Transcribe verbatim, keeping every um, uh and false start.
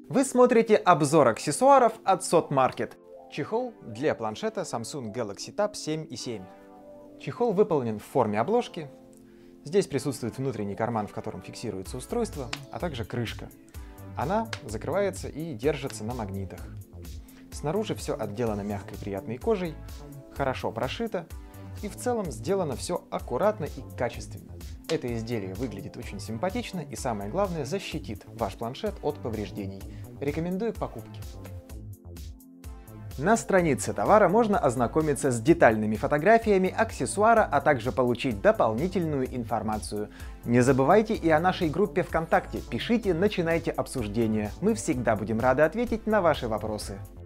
Вы смотрите обзор аксессуаров от Sotmarket. Чехол для планшета Samsung Galaxy Tab семь и семь. Чехол выполнен в форме обложки. Здесь присутствует внутренний карман, в котором фиксируется устройство, а также крышка. Она закрывается и держится на магнитах. Снаружи все отделано мягкой приятной кожей, хорошо прошито, и в целом сделано все аккуратно и качественно. Это изделие выглядит очень симпатично и, самое главное, защитит ваш планшет от повреждений. Рекомендую к покупке. На странице товара можно ознакомиться с детальными фотографиями аксессуара, а также получить дополнительную информацию. Не забывайте и о нашей группе ВКонтакте. Пишите, начинайте обсуждение. Мы всегда будем рады ответить на ваши вопросы.